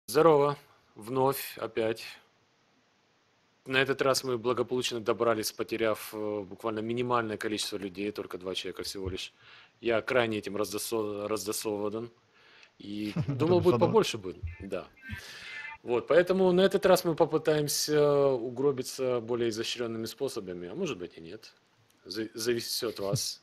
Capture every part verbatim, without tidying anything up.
Здорово, вновь, опять. На этот раз мы благополучно добрались, потеряв э, буквально минимальное количество людей, только два человека всего лишь. Я крайне этим раздосо- раздосован. И Это думал, будет досадно. побольше будет, да. Вот, поэтому на этот раз мы попытаемся угробиться более изощренными способами, а может быть и нет. За- Зависит все от вас.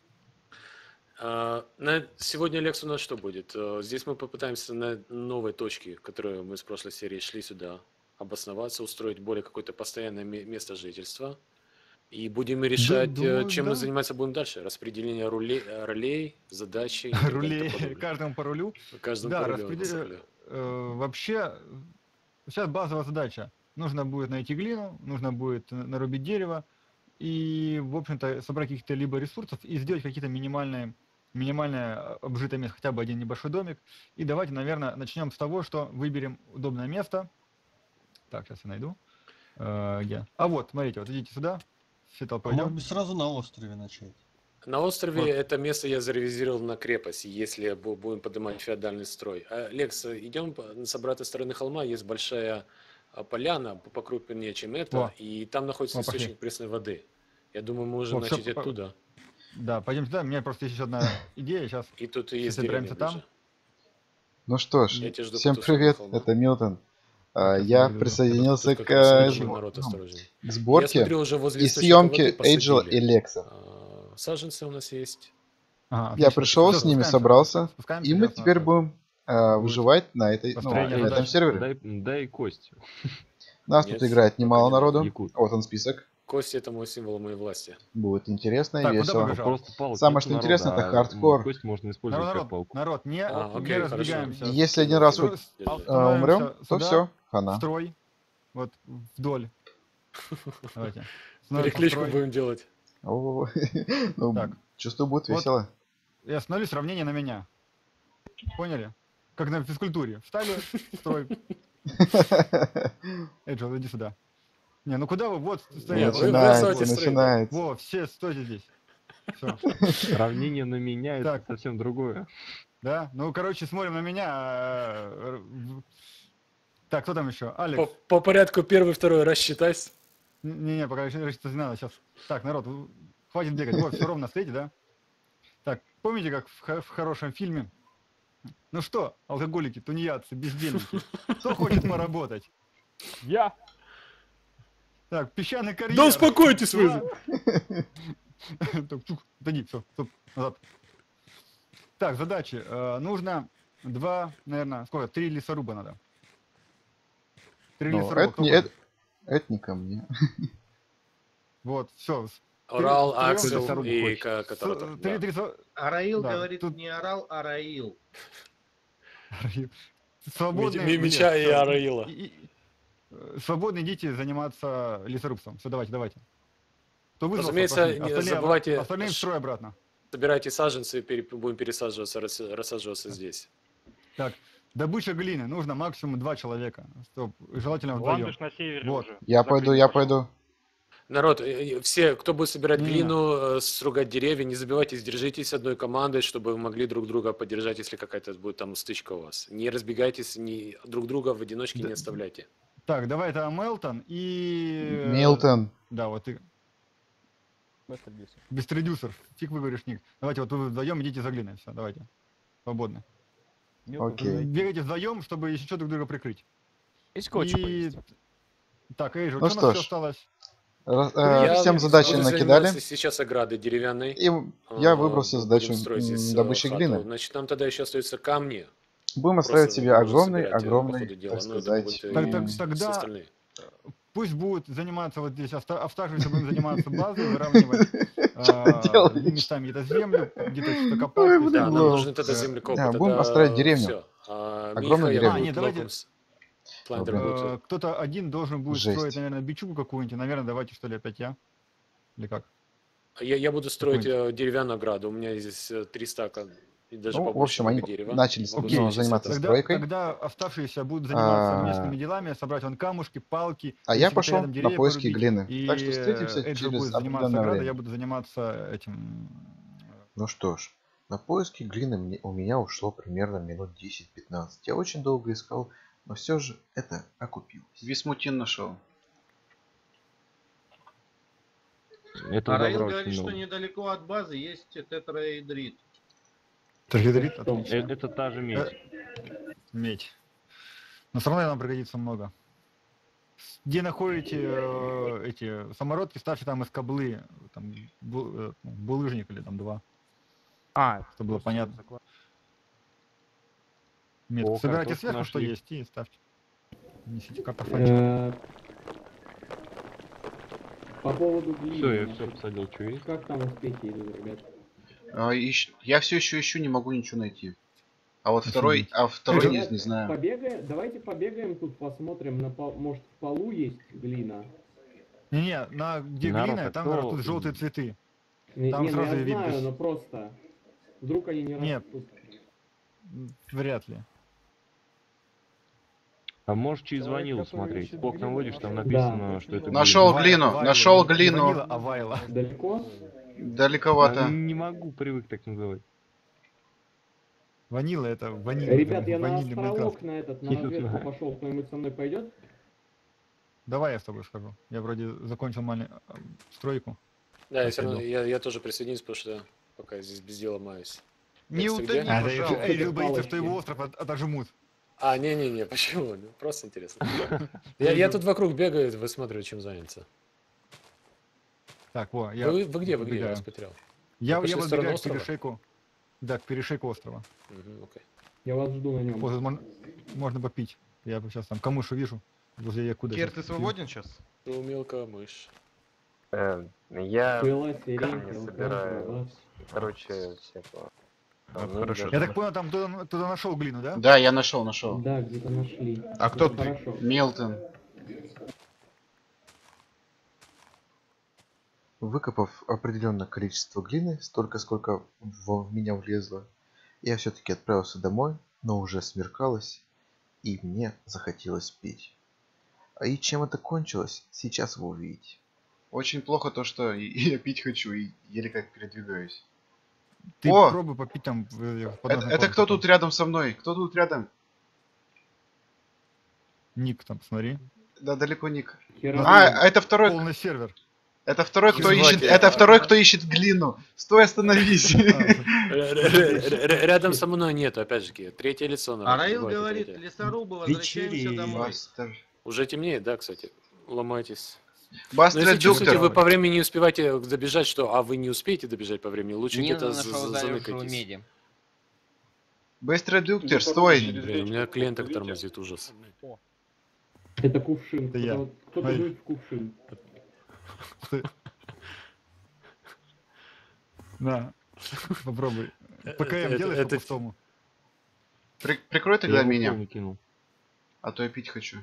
А, на сегодня лекция у нас что будет? Э, Здесь мы попытаемся на новой точке, которую мы с прошлой серии шли сюда, обосноваться, устроить более какое-то постоянное ме- место жительства. И будем Ду- решать, э, Думаю, чем мы да. заниматься будем дальше. Распределение рулей, э, ролей, задачи и так далее и тому Рулей, подобное. каждому по рулю. Каждому по Да, рулю, на самом распредел... деле. э, вообще, сейчас базовая задача. Нужно будет найти глину, нужно будет н- нарубить дерево и, в общем-то, собрать каких-то либо ресурсов и сделать какие-то минимальные, минимальное а, обжитое место, хотя бы один небольшой домик. И давайте, наверное, начнем с того, что выберем удобное место. Так, сейчас я найду. Э, где? А вот, смотрите, вот идите сюда, все А толпой может идем. быть сразу на острове начать? На острове Вот. это место я заревизировал на крепость, если бу- будем поднимать феодальный строй. А, Лекс, идем по- с обратной стороны холма, есть большая а, поляна, по- покрупнее, чем это, Во, и там находится во, пошли. источник пресной воды. Я думаю, мы можем Во, все, начать оттуда. да, пойдем сюда. У меня просто есть еще одна идея. Сейчас И тут и все есть деревня собираемся ближе. там. Ну что ж, Я И тебя жду по всем ту сторону привет, холма. это Милтон. так, А, сейчас я Я найду. Я просто... Тут присоединился как к, раз э, оружие, сбо- народ, ну, осторожней. к Я сборке смотрю, уже возле и источника воды съемке Эйджел и посадили. Лекса. А, Саженцы у нас есть. Ага, Я отлично. пришел, Все, с ними спускаемся. собрался, Спускаемся. и мы Сейчас у нас теперь сейчас будем э, будет выживать на, этой, ну, А, построение на этом Эйджел, задач. сервере. дай, дай кость. Нас Нет, тут играет пока немало не надо. народу. Якут. Вот он список. Кость это мой символ моей власти. Будет интересно и Так, куда весело. Ну, побежал? просто палок Самое, нет что у интересно, это народа, а м, хардкор. кость можно Народ, использовать как народ, палку. народ, не, А, не окей, хорошо. разбегаемся. Если один Кину, раз кину. хоть Стро- Держи. э, умрем, Становимся то сюда, все, в хана. строй. Вот вдоль. Давайте. Становимся в Перекличку строй. будем делать. О, ну, Так, чувствую, будет вот весело. и остановлюсь, равнение на меня. Поняли? Как на физкультуре. Встали, строй. Эйджел, иди сюда. Не, ну куда вы? Вот стоять. вы- вы Вот, оставайтесь Начинается, в вот. строю, да. начинается. Во, все стойте здесь. Все. Сравнение на меня это Так. совсем другое. Да? Ну, короче, смотрим на меня. а, в- Так, кто там еще? По, Алекс. по порядку первый, второй рассчитайся. Не-не, пока еще рассчитать не надо. Сейчас. Так, народ, в- хватит бегать. Вот, все ровно стоите, да? Так, помните, как в, хо- в хорошем фильме? Ну что, алкоголики, тунеядцы, бездельники, кто хочет поработать? Я! Так, песчаный карьер. Да успокойтесь вы. Два. Так, чук, отойди, все, стоп, назад. Так, задачи. Э, Нужно два, наверное, сколько? Три лесоруба надо. Три Ну, лесоруба, это кто не, хочет? это, это не ко мне. Вот, все. Орал, втроём Аксел лесоруб и хочет. ка- Катаратор. Три, Да. три, со- Араил Да, говорит, тут- не орал, а раил. Свободный Ми- нет, Меча и всё. Араила. И- и- э, Свободно идите заниматься лесорубством. Все, давайте, давайте. Кто вызвался, Разумеется, пошли. не Остальные, обра- забывайте, остальные в ш- строй обратно. Собирайте саженцы, пере- будем пересаживаться, рас- рассаживаться здесь. Так, добыча глины. Нужно максимум два человека. Стоп, желательно вдвоем. Ландыш на севере Вот. уже. Я За пойду, глиной я пошел. пойду. Народ, э, э, все, кто будет собирать Не-не. глину, э, стругать деревья, не забывайтесь, держитесь одной командой, чтобы вы могли друг друга поддержать, если какая-то будет там стычка у вас. Не разбегайтесь, не, друг друга в одиночке Да. не оставляйте. Так, давай это Мелтон и... э, Милтон. Да, вот ты. Бестридюсер. Фиг вы говоришь, Ник. Давайте вот вы вдвоем идите за глиной. Все, давайте. Свободно. Окей. Бегайте вдвоем, чтобы еще что друг друга прикрыть. Есть И... Так, Эйжи, Ну что у что нас все ж. осталось? Ра- Я э, Всем задачи буду накидали. заниматься сейчас оградой деревянной. И я А, выбрал себе будем задачу строить здесь, м, э, добычи хату. глины. Значит, нам тогда еще остаются камни. Будем Просто оставить себе можно огромный, собирать, э, по огромный, ходу дела. так Ну, это сказать, будет, э, Так, м, так, все тогда остальные. пусть будут заниматься вот здесь, оста- оставшиеся будем заниматься базой, выравнивать делаешь? местами где-то землю, где-то что-то копать. Ой, то есть, блин, Да, э, нам лол. нужны тогда э, землекопы. Да, тогда будем построить деревню. Все. А, Огромную Миха, я деревню. буду А, не, давайте- Локумс. План Блин. работы. э, Кто-то один должен будет Жесть. строить, наверное, бичугу какую-нибудь. Наверное, давайте что ли опять я? Или как? Я, я буду строить Какой-нибудь. э, деревянную ограду. У меня здесь э, три стака и даже Ну, в побольше общем, они много дерева. начали Могу Окей. ну, сейчас заниматься это- Тогда, стройкой. тогда оставшиеся будут заниматься А. местными делами, собрать вон камушки, палки. А если я где-то пошел рядом на деревья поиски порубить. глины. И Так что встретимся Эйджел через будет заниматься определенное оградой, время. я буду заниматься этим... Ну что ж, на поиски глины мне- у меня ушло примерно минут десять-пятнадцать. Я очень долго искал Но все же это окупилось. Висмутин нашел. Это А Раил добра говорит, очень что много. недалеко от базы есть тетраэдрит. Трагедрит, Что? отлично. Э, Это та же медь. Медь. Но все равно нам пригодится много. Где находите э, эти самородки, ставьте там из каблы, там, бу- э, ну, булыжник или там два, А, чтобы было просто понятно. закла- Метку. О, Собирайте картошку сверху, что нашли. есть, и ставьте. Несите картофанчик. Э, По поводу глины. Все, я значит, все посадил, что есть. Как там успехи идут, ребят? А, ищ- Я все еще ищу, не могу ничего найти. А вот второй, Офигеть. а второй не, Ребят, не знаю. Побегаем, давайте побегаем тут, посмотрим, на пол- может в полу есть глина. Не-не, на где Народ, глина, а там кто- растут желтые цветы. Не, Там не, ну сразу я и видно. знаю, но просто. Вдруг они не Нет. растут. М, Вряд ли. А можешь через Человек, ванилу который смотреть. ищет По окнам глину, водишь, там нашел. написано, Да. что это Нашел глина. глину, Вайла, нашел не глину. ванила, а вайла. Далеко? А, Далековато. Не могу, привык так называть. Ванила это ванила. Ребят, я на ванильный островок Майнкрафт. на этот, на Я разведку знаю. пошел, кто-нибудь со мной пойдет? Давай я с тобой схожу. Я вроде закончил маленькую стройку. Да, я, Так, все равно, иду. я, я тоже присоединюсь, потому что пока здесь без дела маюсь. Не Кстати, утони, где? А, да, пожалуйста. Эйджил боится, Палочки. что его остров от- отожмут. А, не-не-не, почему? Ну, просто интересно. Я, я тут вокруг бегаю, высматриваю, чем заняться. Так, во, я Вы, вы где, вы где? Я выбегаю. вас потерял. Я, Вы я пошли в сторону подбегаю к острова? перешейку. Да, к перешейку острова. Мгм, окей. Я вас жду на нем. Вот, тут можно, можно попить. Я сейчас там камыш увижу. Возле Якуда. Кир, щас ты пью. свободен сейчас? Ну, мелкая мышь. Э, Я, Была сирень, камни колокол, собираю. была. короче, всякого. Ну, А, ну, хорошо. даже- Я так понял, там кто-то кто-то нашел глину, да? Да, я нашел, нашел. Да, где-то нашли. А кто Это ты? Хорошо. Милтон. Выкопав определенное количество глины, столько, сколько в, в меня влезло, я все-таки отправился домой, но уже смеркалось, и мне захотелось пить. А и чем это кончилось, сейчас вы увидите. Очень плохо то, что и- и я пить хочу и еле как передвигаюсь. Ты О! пробуй попить там. э, в Это, подножной это комнате. кто тут рядом со мной? Кто тут рядом? Ник там, смотри. Да, далеко Ник. Хера- А, это второй, Полный сервер. это второй, кто Звать ищет, я. это второй, кто ищет глину. Стой, остановись. А, Р- р- Рядом со мной нету, опять же, третье лицо. А Раил Бывает и говорит, третье. лесорубы, возвращаемся Вечерей. домой. Бастер. Уже темнеет, да, кстати? Ломайтесь. Но Бастер если чувствуете, вы Дюктер. по времени не успеваете добежать, что, а вы не успеете добежать по времени, лучше Нина где-то за- нашел за- заросшего заныкайтесь. меди. Бастер Дюктер, стой. Блин, у меня клиент так тормозит, ужас. Это кувшин. Это я. Кто-то кто-то Ой. дует в кувшин. Ты- На, попробуй. ПКМ Это- делаешь это- по-пустому? При- Прикрой Я тогда его меня, полный кинул. а то я пить хочу.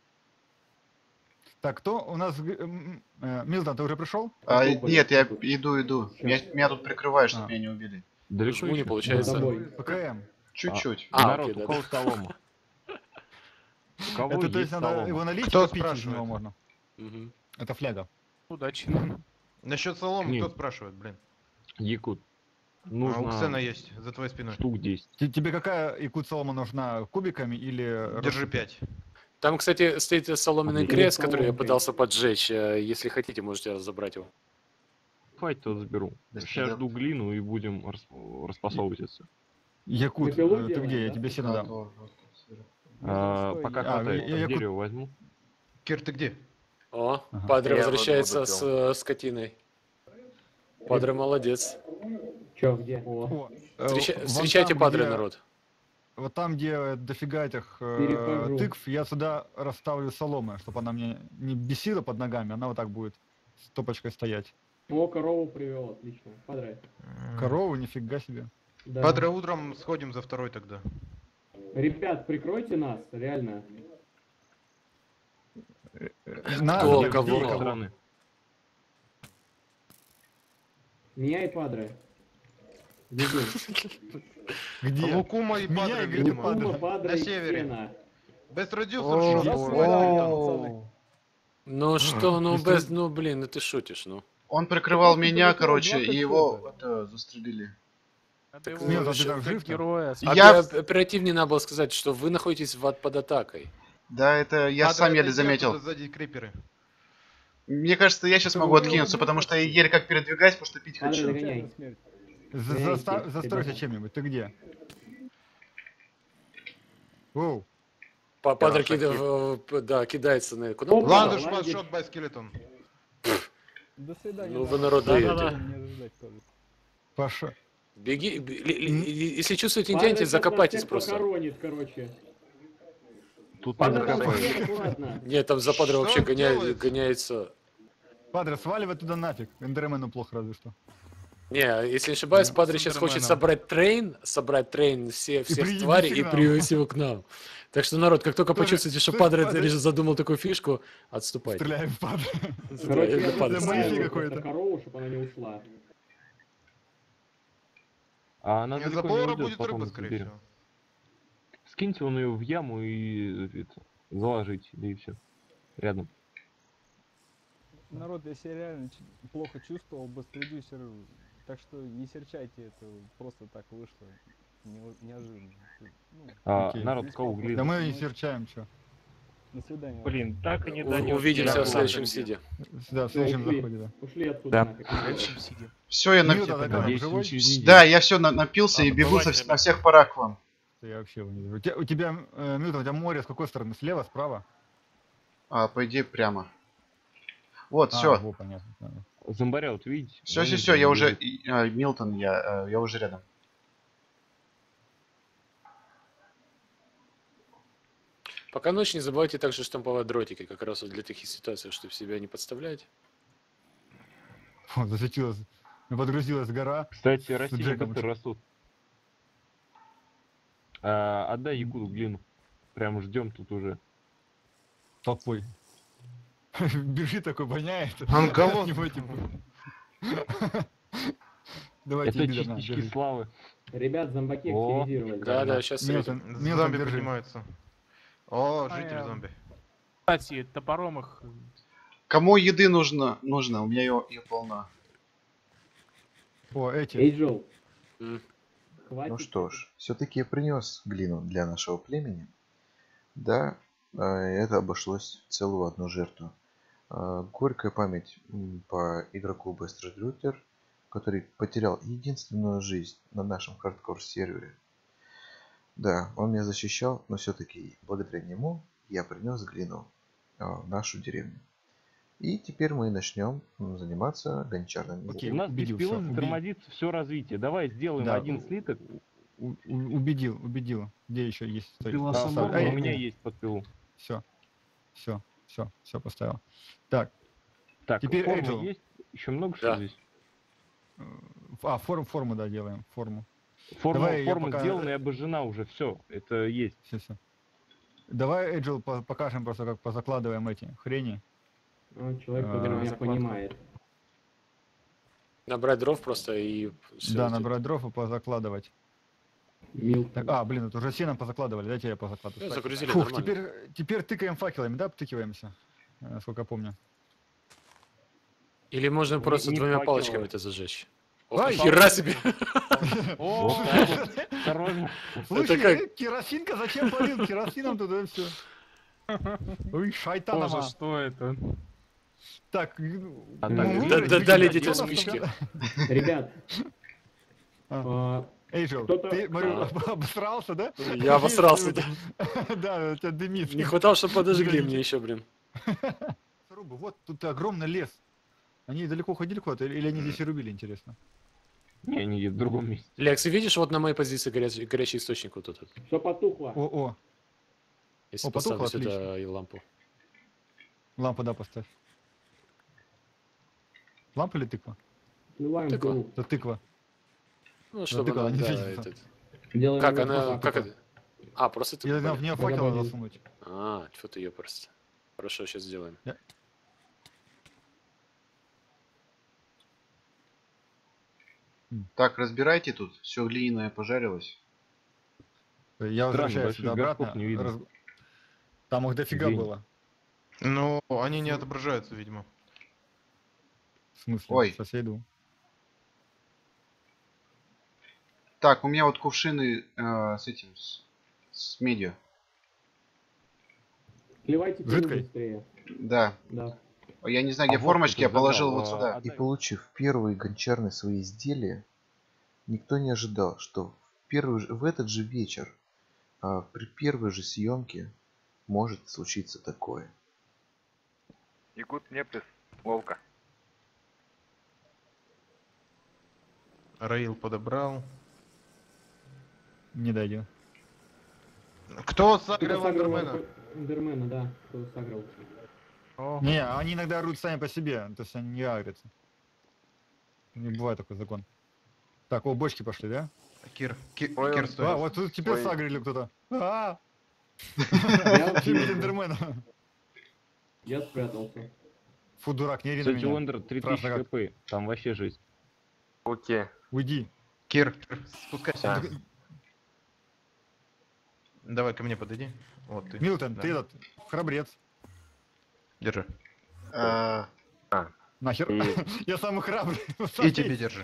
Так, кто у нас... г- м, э, Милтон, ты уже пришел? А, Попробуй. нет, я иду, иду. Меня, меня тут прикрывают, чтобы А. меня не убили. Далеко Жму не еще? За получается. тобой. ПКМ. Чуть-чуть. А, Народ, окей, у да, кого да. солома? У кого Это то есть есть надо солома? его налить, Кто и попить из спрашивает? него можно. Мгм. Это фляга. Удачи. Насчет соломы Нет. кто спрашивает, блин? Якут. А, у Ксена Нужно есть, за твоей спиной. штук десять. Т- Тебе какая якут солома нужна? Кубиками или... Держи рассыпной? пять. Там, кстати, стоит соломенный Отлично. крест, который я Соломенкой. пытался поджечь. Э, Если хотите, можете разобрать его. Хватит, то заберу. Без Сейчас тебя. жду глину и будем рас- распасовывать это. Якут, Мифилу э, ты делаем, где? Я да? тебе сено А, дам. вот, вот, сюда. А, Стой, пока я- хватает, а, я- я ку- дерево возьму. Кир, ты где? О, Ага. Падре Я возвращается воду с э, скотиной. Падре молодец. Чё, где? О. О, э, Встреча- вон Встречайте там, Падре, где- народ. Вот там, где дофига этих э, Перехожу. тыкв, я сюда расставлю соломы, чтобы она мне не бесила под ногами, она вот так будет стопочкой стоять. О, корову привел, отлично. Подрай. Корову, нифига себе. Да. Падре, утром сходим за второй тогда. Ребят, прикройте нас, реально. На, Кто, где, кого? где, С кого? стороны. Меня и Падре. Везу. Где? Лукума и Меня Падре, и видимо. Падре. Кума, Падре На и севере. Ксена. Без продюсер О, шоу. о, Ну что, ну Если- без, ну блин, ну ты шутишь, ну. Он прикрывал просто меня, прилетело короче, двадцать и его соток. это, застрелили. Надо Так, его Милтон, ты еще там как жив-то? героя. А Я- ты оп- оперативнее надо было сказать, что вы находитесь в, под атакой. Да, это я Падре, сам еле отойди, заметил. оттуда сзади криперы. Мне кажется, я сейчас могу откинуться, потому что я еле как передвигаюсь, потому что пить Падре, хочу. догоняй. За- Эй, заста- ты- Застройся ребята. чем-нибудь. Ты где? Оу. Па- Падре Хороший кида- хит. в- п- да, кидается на кнопку. Опа! Ландыш, Ландыш. one shot by skeleton. До свидания. Ну вы да. народ даете. Будем не ждать тоже. Паша. Беги, б- ли- ли- М. и- если чувствуете Падре интенсить, сейчас нас закопайтесь всех просто. похоронит, короче. Тут Падре, не там закопаешь. свет, аккуратно. Нет, там за Падре Что вообще он гоня- делает? гоняется. Падре, сваливай туда нафиг. Эндермену плохо разве что. Не, если не ошибаюсь, Ну, Падре с сейчас хочет Эндерменом. собрать трейн, собрать трейн все, всех привести тварей и к нам. привести его к нам. Так что, народ, как только Тоже- почувствуете, что тоже Падре Падре- реж- задумал такую фишку, отступайте. Стреляем в Падре. Да, Короче, или я Падре для тут Мэйфи стреляет. какой-то. просто корову, чтобы она не ушла. А она Не, далеко за не повара уйдет, будет потом рыба, скорее заберем. всего. Скиньте он ее в яму и это, заложите, да и все. Рядом. Народ, я себя реально ч- плохо чувствовал, быстродюсер, так что не серчайте, это просто так вышло. нео- Неожиданно. Ну, А, Окей. народ, кого Да глядит? мы не серчаем, что. до свидания. Блин, так и не У- донес. Увидимся Я в следующем ладно. сиде. Да, в Всё, следующем ушли. заходе, да. Ушли оттуда Да. нафиг. Все, я Милда, напился. да, Надеюсь, живой? через неделю. Да, я все напился А, и бегу бывает, со- ребят. на всех парах к вам. Я вообще его не вижу. У тебя, у тебя э, Милтон, у тебя море с какой стороны? Слева, справа? А, по идее, прямо. Вот, А, все. во, понятно. понятно. Зомбаря, вот видите? Все, все, Ну, все, я он уже. лежит. и- а, Милтон, я, э, я уже рядом. Пока ночь, не забывайте также штамповать дротики, как раз вот для таких ситуаций, чтобы себя не подставлять. Фу, засветилась, подгрузилась гора. Кстати, растения Джеком быстро что? растут. А, отдай Якуду глину. Прям ждем тут уже. Толпой. Бежит такой, воняет. Он От голодный. него, типа. Давайте, Это лидер, на, частички держи. славы. Ребят, зомбаки О, активизировались. Да, да, сейчас Милтон, Милтон, Зомби держи. поднимаются. О, А, житель я- зомби. Кстати, топором их... Кому еды нужно? Нужно, у меня ее, ее полна. О, эти. Эйджел, М. хватит. Ну что ж, все-таки я принес глину для нашего племени. Да, э, это обошлось в целую одну жертву. Э, Горькая память м, по игроку Best Router, который потерял единственную жизнь на нашем хардкор-сервере. Да, он меня защищал, но все-таки благодаря нему я принес глину э, в нашу деревню. И теперь мы начнем м, заниматься гончарным Окей. У нас без убедил, пилы всё, уби- затормозится все развитие. Давай сделаем Да, один у- слиток. У- у- убедил, убедил. Где еще есть? Пила А, сама форма Эй, у меня эй. есть под пилу. Все. Все, все, все поставил. Так, Так, Теперь форма Эйджел. есть? Еще много Да. что здесь? э, а, форму, форму, да, делаем, форму. Форма, Давай я форма пока- сделана и обожжена уже. Все, это есть. Все, все. Давай, Эджил, по- покажем просто, как позакладываем эти хрени. Ну, человек, А, который меня закладка. понимает. Набрать дров просто и всё да, сделать. набрать дров и позакладывать. Милтон. Так, а, блин, это уже сеном позакладывали, дайте я позакладываю. Ну, Так. загрузили Фух, нормально. теперь, теперь тыкаем факелами, да, обтыкиваемся? Э, Насколько я помню. Или можно Не- просто не двумя факелы. палочками это зажечь. Ох, Ай, хера себе! Вот так вот. Осторожно. Слушай, как? э, керосинка зачем полил? Керосином туда все. Ой, шайтанама. Боже, что это? Так, А ну, так, ну, да- выбрать, да- выбрать, дали где детям у нас спички. там- Ребят, А. а, Эйджел, Кто-то- ты, смотрю, А. обосрался, да? Я обосрался, да. Да, у тебя дымит. Не хватало, чтобы подожгли Извините. мне еще, блин. Рубы, вот тут огромный лес. Они далеко ходили куда-то, или они здесь и рубили, интересно? Не, они в другом месте. Лекс, видишь, вот на моей позиции горячий, горячий источник вот этот. все потухло. О, о, Если О, поставлю потухло, сюда и лампу. лампу, да, поставь. Лампа или тыква? Сливаем Тыква. пилу. Это тыква. Ну, чтобы тыква, она, она не да, светится. этот... Делаем Как его она, фасад. как это? А, просто ты... Я в нее факел Погоди. надо засунуть. А, что ты ее просто. Хорошо, сейчас сделаем. Так, разбирайте тут. Все глиняное пожарилось. Я возвращаюсь больших сюда горшков обратно. не видно. раз- Там их дофига Извини. было. Ну, они не отображаются, видимо. В смысле? Ой. Сейчас я иду. Так, у меня вот кувшины э, с этим, с, с медью. Сливайте пену Жидкой? быстрее. Да. Да. Я не знаю, где А вот формочки, ты я забрал, положил вот а, сюда. отдай. И получив первые гончарные свои изделия, никто не ожидал, что в, первый, же- в этот же вечер, а, при первой же съемке, может случиться такое. Ягут Неприс, Волка. Раил подобрал. Не дойдет. Кто Кто сагрил сагрил Эндермена? РП Эндермена, да. Кто сагрил. О, Не, они иногда орут сами по себе, то есть они не агрятся. Не бывает такой закон. Так, о, бочки пошли, да? Кир. Ки- Ой, Кир, он- стой. А, вот тут теперь Ой. сагрили кто-то. А! Я Фильм убил. Эндермена. Я спрятался. Фу, дурак, не ори на Кстати, у меня. Эндер три Страшно тысячи как. хп. Там вообще жизнь. Окей. Уйди. Кир, спускайся. А. Давай ко мне подойди. Вот ты. Милтон, Да. ты этот, храбрец. Держи. А, Нахер. И- Я самый храбрый. И тебе держи.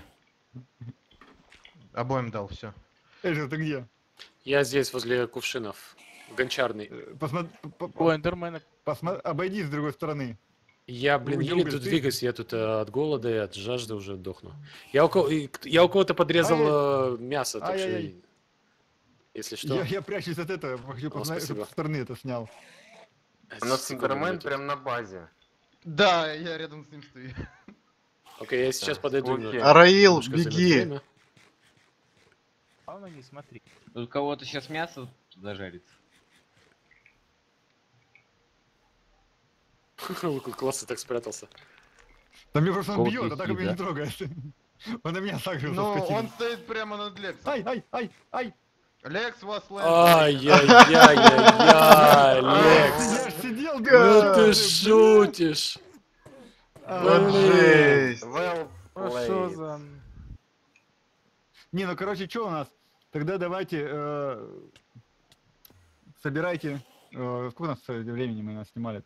Обоим дал, все. Эльза, ты где? Я здесь, возле кувшинов. Гончарный. Посмотри, у Эндермена. обойди с другой стороны. Я, блин, Уйди, еле уголь, тут ты- двигаюсь, я тут э, от голода и от жажды уже дохну. Я у, кого- и к- я у кого-то подрезал э, мясо, так что, Ай-яй-яй. если что... Я, я прячусь от этого, хочу О, посмотреть, спасибо. чтобы со стороны это снял. У нас Секунду, Эндермен мне тут- прям на базе. Да, я рядом с ним стою. Окей, я сейчас Да, подойду. окей. немного. Араил, Немножко займет беги! время. Главное, не смотри. Тут у кого-то сейчас мясо зажарится. Классно так спрятался. Да мне просто он Колки бьет, а так он хит, меня не да? трогает. Он на меня сагрился, Ну, скотина. он стоит прямо над Лексом. Ай, ай, ай, ай! Лекс вас Ай-яй-яй-яй-яй, Лекс. Я ж сидел, Ну думал, ты блин. шутишь. Вот А, жесть! Well Ну что played. за... Не, ну короче, что у нас? Тогда давайте э, собирайте. Э, сколько у нас э, времени мы нас снимали?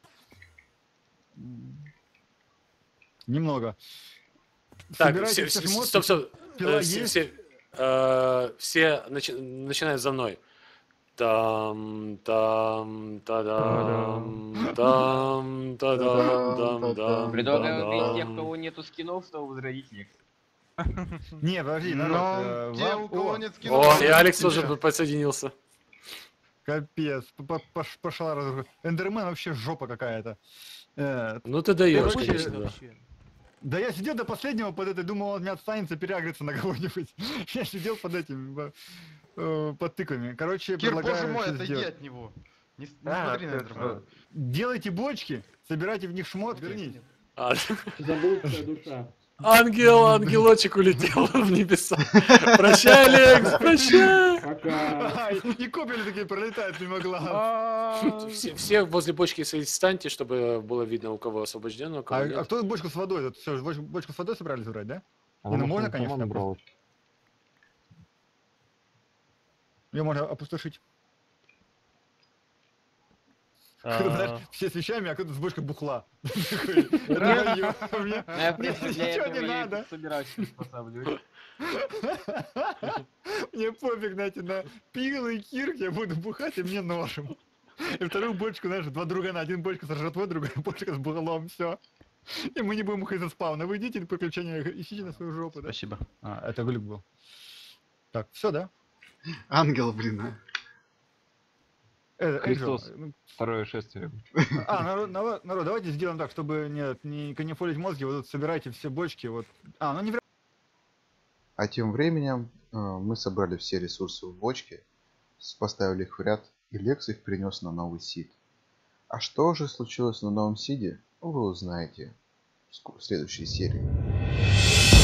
Немного. Так, Собирайте все, все все, шмотки. стоп, стоп. Пила Э, Все, есть? все, э, все начи- начинают за мной. Там, там, та-дам, там, та-дам, дам, дам, Предлагаю убить тех, у дам. кого нету скинов, чтобы возродить их. Не, подожди, народ. э, Но те, вам- у кого О, нет скинов... О, и Алекс тебе. тоже подсоединился. Капец, п- п- пошла разруха. Эндермен вообще жопа какая-то. Э, Ну ты даешь, Короче, конечно, да. вообще. Да я сидел до последнего под этой, думал, он меня отстанется, переагрится на кого-нибудь. Я сидел под этим, э, э, под тыквами. Короче, Кир, предлагаю боже мой, что отойди сделать. от него. Не, с- не А, смотри на ты Эндермена. что? Делайте бочки, собирайте в них шмот, вернись. А, Заблудшая душа. ангел, ангелочек улетел в небеса. Прощай, Алекс, прощай. Пока. Ай, и копели такие пролетают мимо глаз. А, Все, все возле бочки станьте, чтобы было видно, у кого освобождено, у А, кого а нет. кто бочку с водой? Тут всё, боч- бочку с водой собрались брать, да? А Не, ну может, можно, он конечно, сама набрала. Ее можно опустошить. а, Знаешь, все с вещами, а кто-то с бочкой бухла. Такой, «Раю, мне- Ну, я, в Мне принципе, для ничего этого не я и надо. собираюсь приспосабливать. Мне пофиг, знаете, на пил и кирк я буду бухать, и мне ножем. И вторую бочку, знаешь, два друга на один бочку со жратвой, другая бочка с бугалом, все. И мы не будем уходить за спавна. Вы идите приключения, ищите на свою жопу, да? Спасибо. А, это глюк был. Так, все, да? Ангел, блин. а. Э, Энджел, Христос. ну, Второе шествие. А, народ, народ, народ, давайте сделаем так, чтобы нет, не канифолить мозги, вот тут собирайте все бочки, вот. А, ну не вря- А тем временем э, мы собрали все ресурсы в бочке, с- поставили их в ряд, и Лекс их принес на новый сид. А что же случилось на новом сиде, вы узнаете в ску- в следующей серии.